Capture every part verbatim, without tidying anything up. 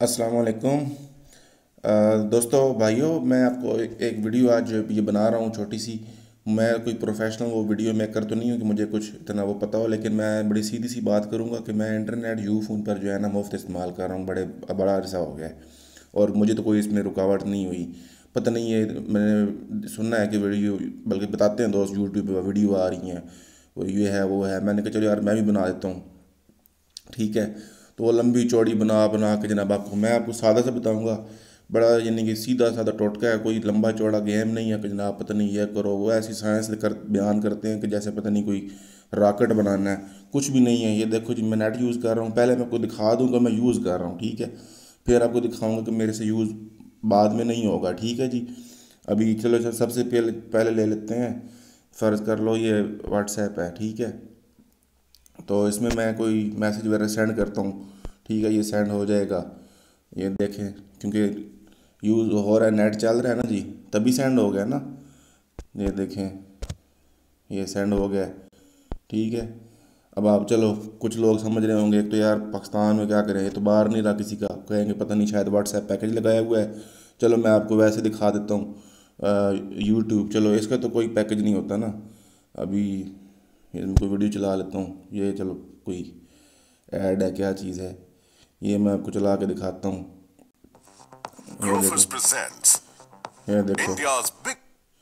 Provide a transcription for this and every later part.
अस्सलाम वालेकुम। अ, दोस्तों भाइयों, मैं आपको एक, एक वीडियो आज ये बना रहा हूँ छोटी सी। मैं कोई प्रोफेशनल वो वीडियो मेकर तो नहीं हूँ कि मुझे कुछ इतना वो पता हो, लेकिन मैं बड़ी सीधी सी बात करूँगा कि मैं इंटरनेट यू फ़ोन पर जो है ना मुफ्त इस्तेमाल कर रहा हूँ, बड़े बड़ा अरसा हो गया है और मुझे तो कोई इसमें रुकावट नहीं हुई। पता नहीं, ये मैंने सुना है कि वीडियो, बल्कि बताते हैं दोस्त, यूट्यूब पर वीडियो आ रही हैं, वो ये है वो है। मैंने कहा चलो यार मैं भी बना देता हूँ, ठीक है। तो वो लंबी चौड़ी बना बना के जनाब आपको मैं आपको सादा सा बताऊंगा, बड़ा यानी कि सीधा साधा टोटका है, कोई लंबा चौड़ा गेम नहीं है कि जनाब पता नहीं यह करो वो, ऐसी साइंस कर बयान करते हैं कि जैसे पता नहीं कोई रॉकेट बनाना है। कुछ भी नहीं है। ये देखो जी, मैं नेट यूज़ कर रहा हूँ, पहले मैं आपको दिखा दूंगा मैं यूज़ कर रहा हूँ, ठीक है। फिर आपको दिखाऊंगा कि मेरे से यूज़ बाद में नहीं होगा, ठीक है जी। अभी चलो चलो सबसे पहले पहले ले लेते हैं। फ़र्ज़ कर लो ये व्हाट्सएप है, ठीक है। तो इसमें मैं कोई मैसेज वगैरह सेंड करता हूँ, ठीक है, ये सेंड हो जाएगा। ये देखें, क्योंकि यूज़ हो रहा है, नेट चल रहा है ना जी, तभी सेंड हो गया ना। ये देखें, ये सेंड हो गया, ठीक है। अब आप चलो, कुछ लोग समझ रहे होंगे, एक तो यार पाकिस्तान में क्या करें, ये तो बाहर नहीं रहा किसी का, कहेंगे पता नहीं शायद व्हाट्सएप पैकेज लगाया हुआ है। चलो मैं आपको वैसे दिखा देता हूँ। यूट्यूब, चलो इसका तो कोई पैकेज नहीं होता ना। अभी इसमें कोई वीडियो चला लेता हूँ, ये चलो कोई ऐड है, क्या चीज़ है, ये मैं आपको चला के दिखाता हूँ। ये देखो, Grofers presents ये देखो India's big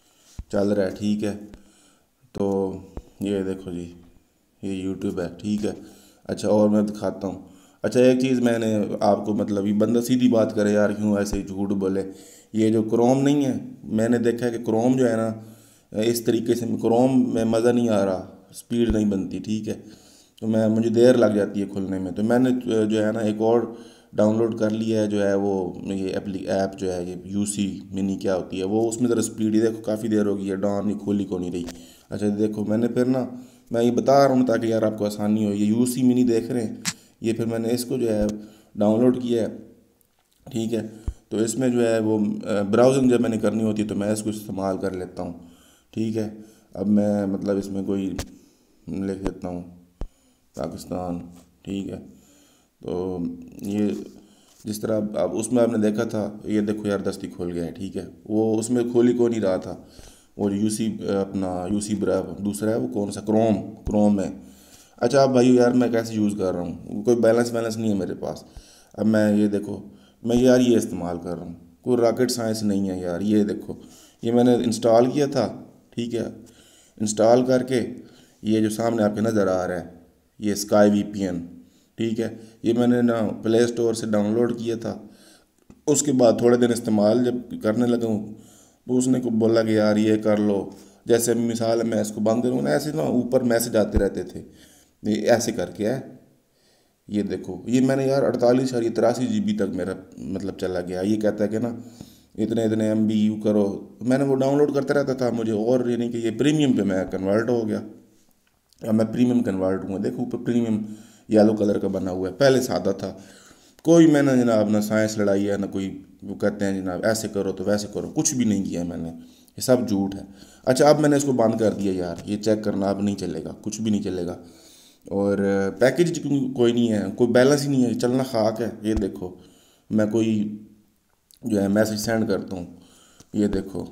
चल रहा है, ठीक है। तो ये देखो जी, ये यूट्यूब है, ठीक है। अच्छा, और मैं दिखाता हूँ। अच्छा, एक चीज़ मैंने आपको, मतलब ये बंदा सीधी बात करे यार, क्यों ऐसे ही झूठ बोले। ये जो क्रोम नहीं है, मैंने देखा है कि क्रोम जो है ना, इस तरीके से क्रोम में मज़ा नहीं आ रहा, स्पीड नहीं बनती, ठीक है। तो मैं मुझे देर लग जाती है खुलने में, तो मैंने जो है ना एक और डाउनलोड कर लिया है, जो है वो ये एप्ली ऐप जो है, ये यूसी मिनी क्या होती है वो, उसमें ज़रा स्पीड ही देखो, काफ़ी देर हो गई है डाउन, नहीं खोली को नहीं रही। अच्छा देखो, मैंने फिर ना, मैं ये बता रहा हूँ ताकि यार आपको आसानी हो, ये यूसी मिनी देख रहे हैं, ये फिर मैंने इसको जो है डाउनलोड किया है, ठीक है। तो इसमें जो है वो ब्राउजिंग जब मैंने करनी होती है तो मैं इसको इस्तेमाल कर लेता हूँ, ठीक है। अब मैं मतलब इसमें कोई लिख देता हूँ पाकिस्तान, ठीक है। तो ये जिस तरह अब अब उसमें आपने देखा था, ये देखो यार दस्ती खोल गया है, ठीक है। वो उसमें खोल ही को नहीं रहा था, वो यूसी अपना यूसी ब्रा दूसरा है, वो कौन सा, क्रोम, क्रोम है। अच्छा अब भाई यार मैं कैसे यूज़ कर रहा हूँ, कोई बैलेंस बैलेंस नहीं है मेरे पास। अब मैं ये देखो, मैं यार ये इस्तेमाल कर रहा हूँ, कोई रॉकेट साइंस नहीं है यार। ये देखो, ये मैंने इंस्टॉल किया था, ठीक है। इंस्टॉल करके ये जो सामने आपके नज़र आ रहा है, ये स्काई वीपीएन, ठीक है। ये मैंने ना प्ले स्टोर से डाउनलोड किया था। उसके बाद थोड़े दिन इस्तेमाल जब करने लगा हूँ, तो उसने को बोला कि यार ये कर लो। जैसे मिसाल है, मैं इसको बंद करूँ ना, ऐसे ना ऊपर मैसेज आते रहते थे, ये ऐसे करके है। ये देखो, ये मैंने यार अड़तालीस और तिरासी जी बी तक मेरा मतलब चला गया। ये कहता है कि ना इतने इतने एम बी यू करो, मैंने वो डाउनलोड करता रहता था मुझे, और यानी कि ये प्रीमियम पे मैं कन्वर्ट हो गया। अब मैं प्रीमियम कन्वर्ट हुआ, देखो ऊपर प्रीमियम येलो कलर का बना हुआ है, पहले सादा था। कोई मैंने जनाब ना साइंस लड़ाई है ना कोई, वो कहते हैं जनाब ऐसे करो तो वैसे करो, कुछ भी नहीं किया मैंने, ये सब झूठ है। अच्छा, अब मैंने इसको बंद कर दिया यार, ये चेक करना अब नहीं चलेगा, कुछ भी नहीं चलेगा। और पैकेज कोई नहीं है, कोई बैलेंस ही नहीं है, चलना खाक है। ये देखो, मैं कोई जो है मैसेज सेंड करता हूँ, ये देखो,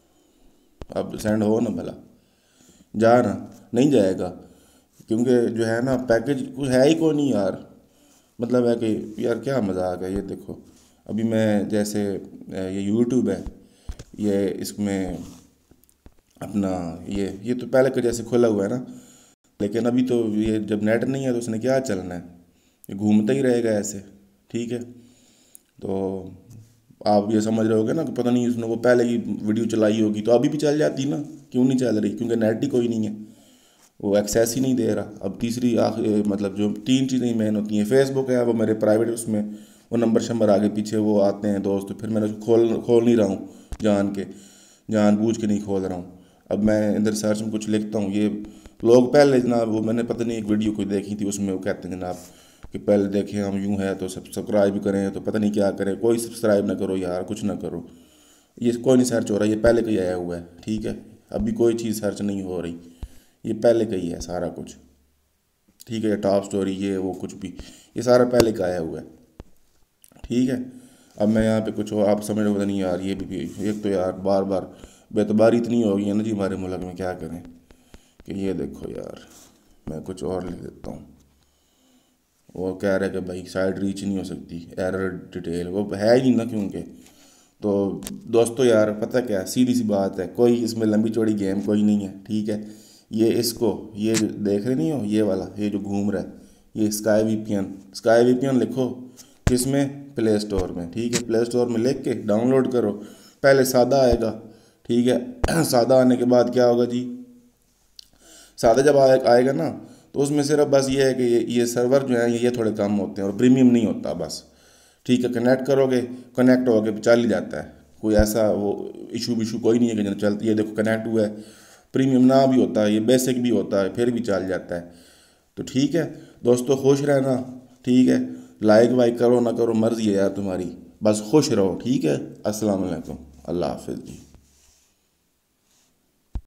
अब सेंड हो ना भला, जा ना, नहीं जाएगा, क्योंकि जो है ना पैकेज कुछ है ही कोई नहीं यार। मतलब है कि यार क्या मजाक है। ये देखो, अभी मैं जैसे अ, ये यूट्यूब है, ये इसमें अपना ये ये तो पहले का जैसे खुला हुआ है ना, लेकिन अभी तो ये जब नेट नहीं है तो उसने क्या चलना है, ये घूमता ही रहेगा ऐसे, ठीक है। तो आप ये समझ रहे होगे ना कि पता नहीं उसने वो पहले ही वीडियो चलाई होगी तो अभी भी चल जाती ना, क्यों नहीं चल रही, क्योंकि नेट ही कोई नहीं है, वो एक्सेस ही नहीं दे रहा। अब तीसरी आखिर मतलब जो तीन चीज़ें मेन होती हैं, फेसबुक है वो मेरे प्राइवेट, उसमें वो नंबर शंबर आगे पीछे वो आते हैं दोस्त, तो फिर मैंने उसको खोल खोल नहीं रहा हूँ, जान के जानबूझ के नहीं खोल रहा हूँ। अब मैं इधर सर्च में कुछ लिखता हूँ, ये लोग पहले जनाब, वो मैंने पता नहीं एक वीडियो कोई देखी थी, उसमें वो कहते हैं जनाब कि पहले देखें हम यूँ है तो सब्सक्राइब करें, तो पता नहीं क्या करें, कोई सब्सक्राइब ना करो यार, कुछ ना करो। ये कोई नहीं सर्च हो रहा, ये पहले का ही आया हुआ है, ठीक है। अभी कोई चीज़ सर्च नहीं हो रही, ये पहले का ही है सारा कुछ, ठीक है। टॉप स्टोरी ये वो कुछ भी, ये सारा पहले का आया हुआ है, ठीक है। अब मैं यहाँ पे कुछ और आप समझ रहे हो नहीं यार, ये भी एक तो यार बार बार बेतबारी इतनी हो गई है ना जी हमारे मुल्क में, क्या करें कि ये देखो यार, मैं कुछ और लिख देता हूँ। वो कह रहा है कि भाई साइड रीच नहीं हो सकती, एरर डिटेल, वो है ही नहीं ना क्योंकि। तो दोस्तों यार पता क्या, सीधी सी बात है, कोई इसमें लंबी चौड़ी गेम कोई नहीं है, ठीक है। ये इसको ये जो देख रहे नहीं हो, ये वाला ये जो घूम रहा है, ये स्काई वीपीएन, स्काई वीपीएन लिखो किसमें, प्ले स्टोर में, ठीक है। प्ले स्टोर में लिख के डाउनलोड करो। पहले सादा आएगा, ठीक है। सादा आने के बाद क्या होगा जी, सादा जब आए, आएगा ना, तो उसमें सिर्फ बस ये है कि ये ये सर्वर जो है ये थोड़े कम होते हैं और प्रीमियम नहीं होता बस, ठीक है। कनेक्ट करोगे, कनेक्ट होके चल ही जाता है, कोई ऐसा वो इशू विशू कोई नहीं है कि जब चलती है, देखो कनेक्ट हुआ है। प्रीमियम ना भी होता है, ये बेसिक भी होता है, फिर भी चल जाता है। तो ठीक है दोस्तों, खुश रहना, ठीक है। लाइक वाइक करो ना करो मर्ज़ी है यार तुम्हारी, बस खुश रहो, ठीक है। अस्सलाम वालेकुम, अल्लाह हाफिज़ जी।